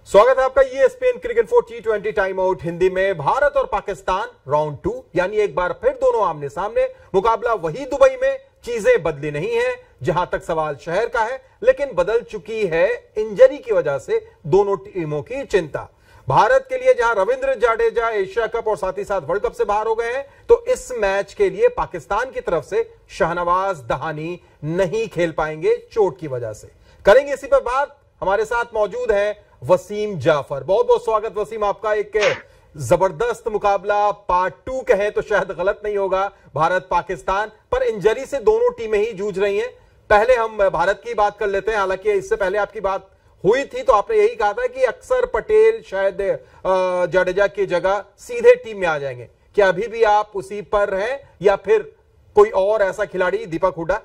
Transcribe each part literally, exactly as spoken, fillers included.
स्वागत है आपका ESPN cricket for T twenty time out Hindi में। भारत और पाकिस्तान राउंड टू यानी एक बार फिर दोनों आमने सामने। मुकाबला वही दुबई में, चीजें बदली नहीं है। जहां तक सवाल शहर का है, लेकिन बदल चुकी है इंजरी की वजह से दोनों टीमों की चिंता। भारत के लिए जहां रविंद्र जाडेजा एशिया कप और साथ ही साथ वर्ल्ड कप से बाहर हो गए हैं, तो इस मैच के लिए पाकिस्तान की तरफ से शाहनवाज दहानी नहीं खेल पाएंगे चोट की वजह से। करेंगे इसी पर बात। हमारे साथ मौजूद है वसीम जाफर। बहुत बहुत स्वागत वसीम आपका। एक जबरदस्त मुकाबला, पार्ट टू कहें तो शायद गलत नहीं होगा, भारत पाकिस्तान, पर इंजरी से दोनों टीमें ही जूझ रही हैं। पहले हम भारत की बात कर लेते हैं। हालांकि इससे पहले आपकी बात हुई थी तो आपने यही कहा था कि अक्सर पटेल शायद जाडेजा की जगह सीधे टीम में आ जाएंगे। क्या अभी भी आप उसी पर हैं या फिर कोई और ऐसा खिलाड़ी, दीपक हुड्डा?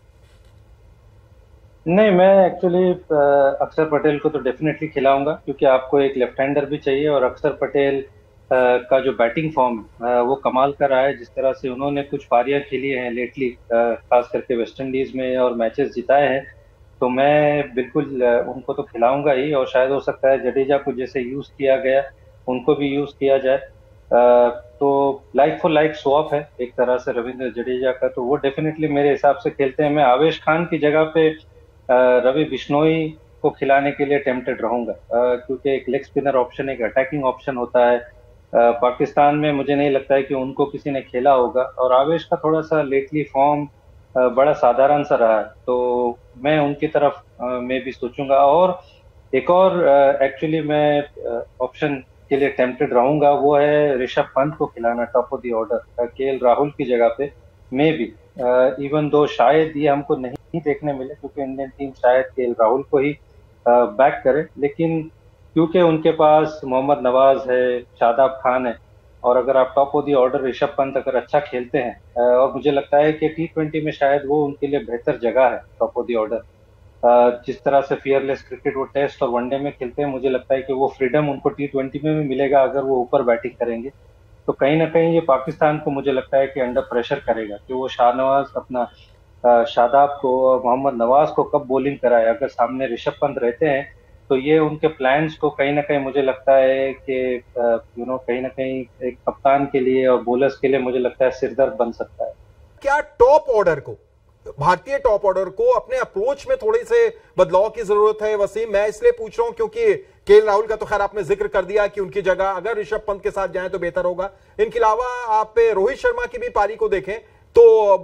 नहीं, मैं एक्चुअली अक्षर पटेल को तो डेफिनेटली खिलाऊंगा, क्योंकि आपको एक लेफ्ट हैंडर भी चाहिए। और अक्षर पटेल आ, का जो बैटिंग फॉर्म है वो कमाल का रहा है। जिस तरह से उन्होंने कुछ पारियां खेली हैं लेटली, खास करके वेस्ट इंडीज में, और मैचेस जिताए हैं, तो मैं बिल्कुल आ, उनको तो खिलाऊंगा ही। और शायद हो सकता है जडेजा को जैसे यूज किया गया उनको भी यूज किया जाए। आ, तो लाइक फॉर लाइक स्वैप है एक तरह से रविंद्र जडेजा का, तो वो डेफिनेटली मेरे हिसाब से खेलते हैं। मैं आवेश खान की जगह पे रवि बिश्नोई को खिलाने के लिए टेम्प्टेड रहूंगा, क्योंकि एक लेग स्पिनर ऑप्शन, एक अटैकिंग ऑप्शन होता है। आ, पाकिस्तान में मुझे नहीं लगता है कि उनको किसी ने खेला होगा, और आवेश का थोड़ा सा लेटली फॉर्म बड़ा साधारण सा रहा है, तो मैं उनकी तरफ में भी सोचूंगा। और एक और एक्चुअली मैं ऑप्शन के लिए टेम्प्टेड रहूंगा, वो है ऋषभ पंत को खिलाना top of the order KL Rahul की जगह पे। मे भी इवन दो शायद ये हमको नहीं देखने मिले, क्योंकि इंडियन टीम शायद केएल राहुल को ही बैक करे, लेकिन क्योंकि उनके पास मोहम्मद नवाज है, शादाब खान है, और अगर आप top of the order Rishabh Pant अगर अच्छा खेलते हैं, और मुझे लगता है कि टी ट्वेंटी में शायद वो उनके लिए बेहतर जगह है टॉप ऑफ द ऑर्डर। जिस तरह से फियरलेस क्रिकेट वो टेस्ट और वनडे में खेलते हैं, मुझे लगता है कि वो फ्रीडम उनको टी ट्वेंटी में भी मिलेगा अगर वो ऊपर बैटिंग करेंगे। तो कहीं ना कहीं ये पाकिस्तान को मुझे लगता है कि अंडर प्रेशर करेगा कि वो शाहनवाज अपना शादाब को और मोहम्मद नवाज को कब बॉलिंग कराए। अगर सामने ऋषभ पंत रहते हैं तो ये उनके प्लान्स को कहीं ना कहीं मुझे लगता है कि यू नो कहीं ना कहीं एक कप्तान के लिए और बॉलर्स के लिए मुझे लगता है सिरदर्द बन सकता है। क्या टॉप ऑर्डर को, भारतीय टॉप ऑर्डर को अपने अप्रोच में थोड़ी से बदलाव की जरूरत है वसीम? मैं इसलिए पूछ रहा हूं क्योंकि केएल राहुल का तो खैर आपने जिक्र कर दिया कि उनकी जगह अगर ऋषभ पंत के साथ जाएं तो बेहतर होगा। इनके अलावा आप रोहित शर्मा की भी पारी को देखें तो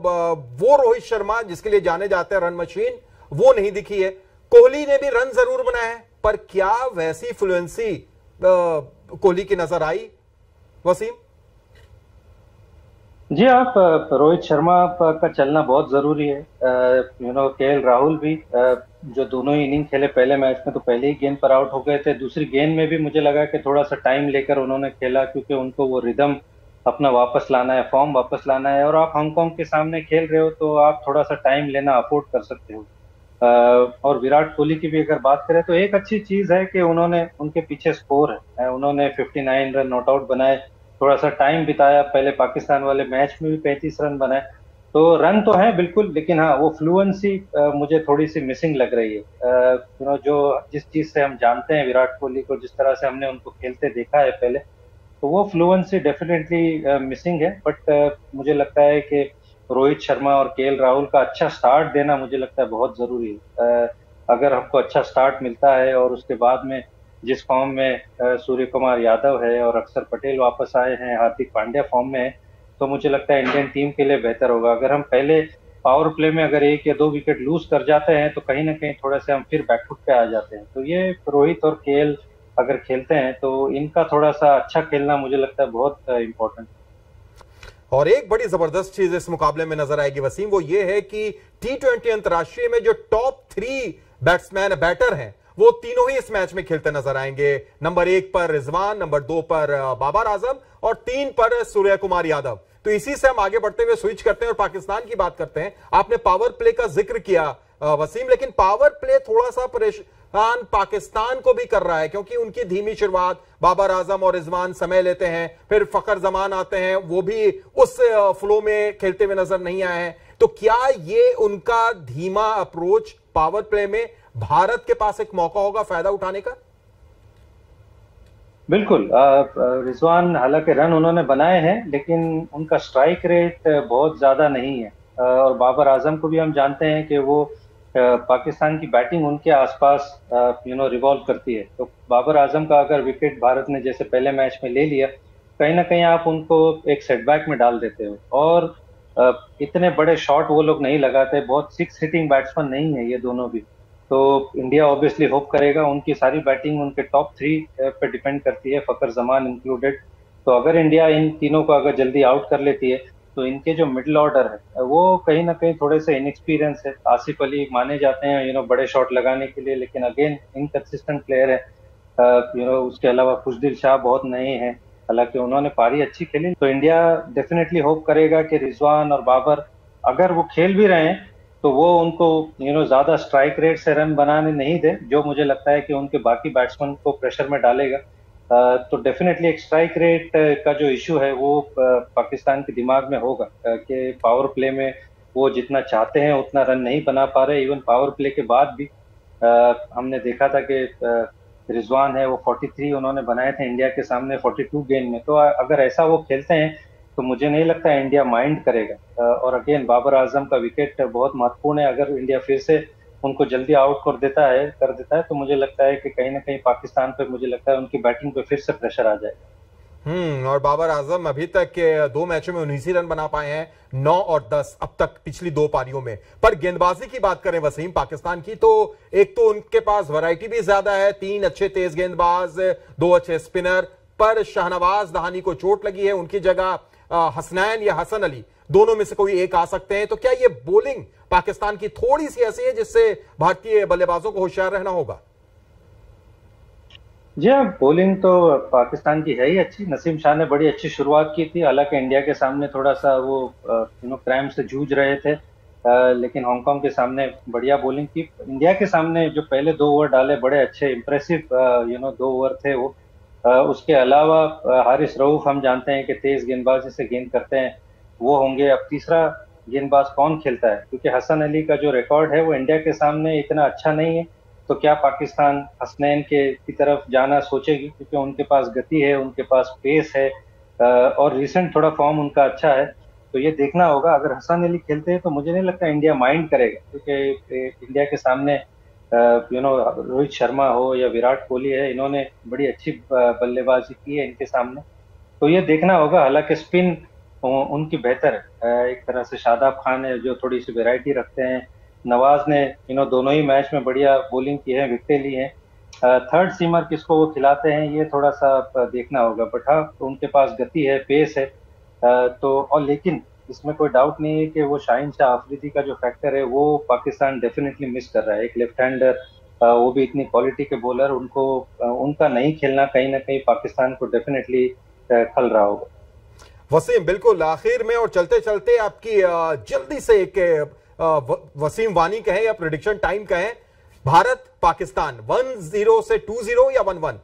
वो रोहित शर्मा जिसके लिए जाने जाते हैं रन मशीन, वो नहीं दिखी है। कोहली ने भी रन जरूर बनाए हैं, पर क्या वैसी फ्लुएंसी कोहली की नजर आई वसीम? जी, आप रोहित शर्मा का चलना बहुत जरूरी है। यू नो केएल राहुल भी जो दोनों ही इनिंग खेले पहले मैच में, तो पहले ही गेंद पर आउट हो गए थे। दूसरी गेंद में भी मुझे लगा कि थोड़ा सा टाइम लेकर उन्होंने खेला, क्योंकि उनको वो रिदम अपना वापस लाना है, फॉर्म वापस लाना है। और आप हांगकांग के सामने खेल रहे हो तो आप थोड़ा सा टाइम लेना अफोर्ड कर सकते हो। और विराट कोहली की भी अगर बात करें तो एक अच्छी चीज है कि उन्होंने, उनके पीछे स्कोर है, उन्होंने उनसठ रन नॉट आउट बनाए, थोड़ा सा टाइम बिताया। पहले पाकिस्तान वाले मैच में भी पैंतीस रन बनाए, तो रन तो है बिल्कुल, लेकिन हाँ वो फ्लुएंसी मुझे थोड़ी सी मिसिंग लग रही है। यू नो जो जिस चीज से हम जानते हैं विराट कोहली को, जिस तरह से हमने उनको खेलते देखा है पहले, तो वो फ्लुएंसी डेफिनेटली मिसिंग है। बट uh, मुझे लगता है कि रोहित शर्मा और केएल राहुल का अच्छा स्टार्ट देना मुझे लगता है बहुत जरूरी है। uh, अगर हमको अच्छा स्टार्ट मिलता है और उसके बाद में जिस फॉर्म में uh, सूर्य कुमार यादव है और अक्षर पटेल वापस आए हैं, हार्दिक पांड्या फॉर्म में है, तो मुझे लगता है इंडियन टीम के लिए बेहतर होगा। अगर हम पहले पावर प्ले में अगर एक या दो विकेट लूज कर जाते हैं तो कहीं ना कहीं थोड़ा से हम फिर बैकफुट पे आ जाते हैं। तो ये रोहित और केएल अगर खेलते हैं तो इनका थोड़ा सा अच्छा खेलना मुझे लगता है बहुत इंपॉर्टेंट। और एक बड़ी जबरदस्त चीज इस मुकाबले में नजर आएगी वसीम, वो ये है कि टी ट्वेंटी अंतरराष्ट्रीय में जो टॉप थ्री बैट्समैन बैटर हैं वो तीनों ही इस मैच में खेलते नजर आएंगे। नंबर एक पर रिजवान, नंबर दो पर बाबर आजम और तीन पर सूर्य कुमार यादव। तो इसी से हम आगे बढ़ते हुए स्विच करते हैं और पाकिस्तान की बात करते हैं। आपने पावर प्ले का जिक्र किया वसीम, लेकिन पावर प्ले थोड़ा सा परेशान पाकिस्तान को भी कर रहा है, क्योंकि उनकी धीमी शुरुआत, बाबर आजम और रिजवान समय लेते हैं, फिर फखर जमान आते हैं, वो भी उस फ्लो में खेलते हुए नजर नहीं आए हैं। तो क्या ये उनका धीमा अप्रोच पावर प्ले में भारत के पास एक मौका होगा फायदा उठाने का? बिल्कुल। रिजवान हालांकि रन उन्होंने बनाए हैं, लेकिन उनका स्ट्राइक रेट बहुत ज़्यादा नहीं है। और बाबर आजम को भी हम जानते हैं कि वो पाकिस्तान की बैटिंग उनके आसपास यू नो रिवॉल्व करती है। तो बाबर आजम का अगर विकेट भारत ने जैसे पहले मैच में ले लिया, कहीं ना कहीं आप उनको एक सेटबैक में डाल देते हो। और इतने बड़े शॉट वो लोग नहीं लगाते, बहुत सिक्स हिटिंग बैट्समैन नहीं है ये दोनों भी। तो इंडिया ऑब्वियसली होप करेगा, उनकी सारी बैटिंग उनके टॉप थ्री पे डिपेंड करती है, फकर जमान इंक्लूडेड। तो अगर इंडिया इन तीनों को अगर जल्दी आउट कर लेती है, तो इनके जो मिडिल ऑर्डर है वो कहीं ना कहीं थोड़े से इनएक्सपीरियंस है। आसिफ अली माने जाते हैं यू नो बड़े शॉट लगाने के लिए, लेकिन अगेन इनकंसिस्टेंट प्लेयर है। यू नो उसके अलावा खुशदिल शाह बहुत नए हैं, हालांकि उन्होंने पारी अच्छी खेली। तो इंडिया डेफिनेटली होप करेगा कि रिजवान और बाबर अगर वो खेल भी रहे हैं तो वो उनको यू नो ज्यादा स्ट्राइक रेट से रन बनाने नहीं दे, जो मुझे लगता है कि उनके बाकी बैट्समैन को प्रेशर में डालेगा। तो डेफिनेटली एक स्ट्राइक रेट का जो इशू है वो पाकिस्तान के दिमाग में होगा कि पावर प्ले में वो जितना चाहते हैं उतना रन नहीं बना पा रहे। इवन पावर प्ले के बाद भी हमने देखा था कि रिजवान है वो तैंतालीस उन्होंने बनाए थे इंडिया के सामने बयालीस गेंद में। तो अगर ऐसा वो खेलते हैं तो मुझे नहीं लगता इंडिया माइंड करेगा। और अगेन बाबर आजम का विकेट बहुत महत्वपूर्ण है। अगर इंडिया फिर से उनको जल्दी आउट कर देता है कर देता है तो मुझे लगता है कि कहीं ना कहीं पाकिस्तान पे मुझे लगता है उनकी बैटिंग पे फिर से प्रेशर आ जाएगा। हम्म और बाबर आजम अभी तक के दो मैचों में उन्नीस ही रन बना पाए हैं, नौ और दस अब तक पिछली दो पारियों में। पर गेंदबाजी की बात करें वसीम पाकिस्तान की, तो एक तो उनके पास वैरायटी भी ज्यादा है, तीन अच्छे तेज गेंदबाज, दो अच्छे स्पिनर। पर शाहनवाज दहानी को चोट लगी है, उनकी जगह हसनैन या हसन अली दोनों में से कोई एक आ सकते हैं। तो क्या ये बोलिंग पाकिस्तान की थोड़ी सी ऐसी है जिससे भारतीय बल्लेबाजों को होशियार रहना होगा? जी हाँ, बोलिंग तो पाकिस्तान की है ही अच्छी। नसीम शाह ने बड़ी अच्छी शुरुआत की थी, हालांकि इंडिया के सामने थोड़ा सा वो यू नो क्रैम्प से जूझ रहे थे, आ, लेकिन हांगकांग के सामने बढ़िया बोलिंग की। इंडिया के सामने जो पहले दो ओवर डाले बड़े अच्छे इंप्रेसिव यू नो दो ओवर थे वो। आ, उसके अलावा हारिस रऊफ हम जानते हैं कि तेज गेंदबाजी से गेंद करते हैं, वो होंगे। अब तीसरा गेंदबाज कौन खेलता है, क्योंकि हसन अली का जो रिकॉर्ड है वो इंडिया के सामने इतना अच्छा नहीं है। तो क्या पाकिस्तान हसनैन के की तरफ जाना सोचेगी, क्योंकि उनके पास गति है, उनके पास पेस है और रिसेंट थोड़ा फॉर्म उनका अच्छा है। तो ये देखना होगा। अगर हसन अली खेलते हैं तो मुझे नहीं लगता इंडिया माइंड करेगा, क्योंकि इंडिया के सामने यू नो रोहित शर्मा हो या विराट कोहली है, इन्होंने बड़ी अच्छी बल्लेबाजी की है इनके सामने। तो ये देखना होगा। हालांकि स्पिन उनकी बेहतर है, एक तरह से शादाब खान है जो थोड़ी सी वेराइटी रखते हैं, नवाज ने यू नो दोनों ही मैच में बढ़िया बॉलिंग की है, विकेटें ली हैं। थर्ड सीमर किसको वो खिलाते हैं ये थोड़ा सा देखना होगा। बट हाँ, तो उनके पास गति है, पेस है। तो और लेकिन इसमें कोई डाउट नहीं है कि वो शाहीन शाह अफरीदी का जो फैक्टर है वो पाकिस्तान डेफिनेटली मिस कर रहा है। एक लेफ्ट हैंडर, वो भी इतनी क्वालिटी के बॉलर, उनको उनका नहीं खेलना कहीं ना कहीं पाकिस्तान को डेफिनेटली खल रहा होगा। वसीम, बिल्कुल आखिर में और चलते चलते आपकी जल्दी से एक वसीम वानी कहें या प्रेडिक्शन टाइम कहें, भारत पाकिस्तान वन जीरो से टू जीरो या वन वन?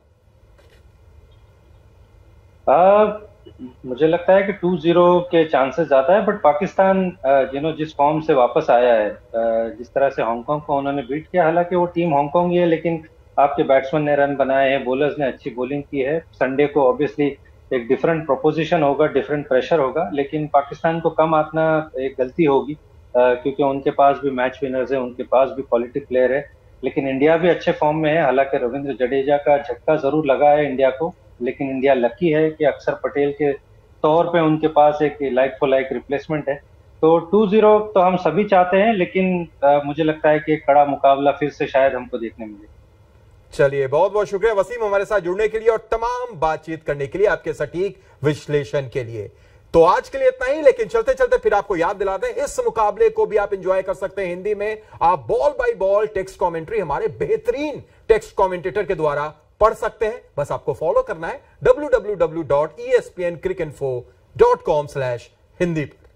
आ, मुझे लगता है कि टू जीरो के चांसेस ज्यादा है। बट पाकिस्तान यू नो जिस फॉर्म से वापस आया है, जिस तरह से हांगकांग को उन्होंने बीट किया, हालांकि वो टीम हांगकांग ही है, लेकिन आपके बैट्समैन ने रन बनाए हैं, बॉलर्स ने अच्छी बॉलिंग की है। संडे को ऑब्वियसली एक डिफरेंट प्रोपोजिशन होगा, डिफरेंट प्रेशर होगा, लेकिन पाकिस्तान को कम आना एक गलती होगी, क्योंकि उनके पास भी मैच विनर्स है, उनके पास भी क्वालिटी प्लेयर है। लेकिन इंडिया भी अच्छे फॉर्म में है। हालांकि रविंद्र जडेजा का झटका जरूर लगा है इंडिया को, लेकिन इंडिया लकी है कि अक्षर पटेल के तौर पे उनके पास एक लाइक फॉर लाइक रिप्लेसमेंट है। तो टू जीरो तो हम सभी चाहते हैं, लेकिन आ, मुझे लगता है कि एक कड़ा मुकाबला फिर से शायद हमको देखने मिले। चलिए, बहुत बहुत शुक्रिया वसीम हमारे साथ जुड़ने के लिए और तमाम बातचीत करने के लिए, आपके सटीक विश्लेषण के लिए। तो आज के लिए इतना ही, लेकिन चलते चलते फिर आपको याद दिला दें, इस मुकाबले को भी आप एंजॉय कर सकते हैं हिंदी में। आप ball by ball text commentary हमारे बेहतरीन टेक्स्ट कमेंटेटर के द्वारा पढ़ सकते हैं। बस आपको फॉलो करना है W W W dot E S P N cricinfo dot com slash Hindi पर।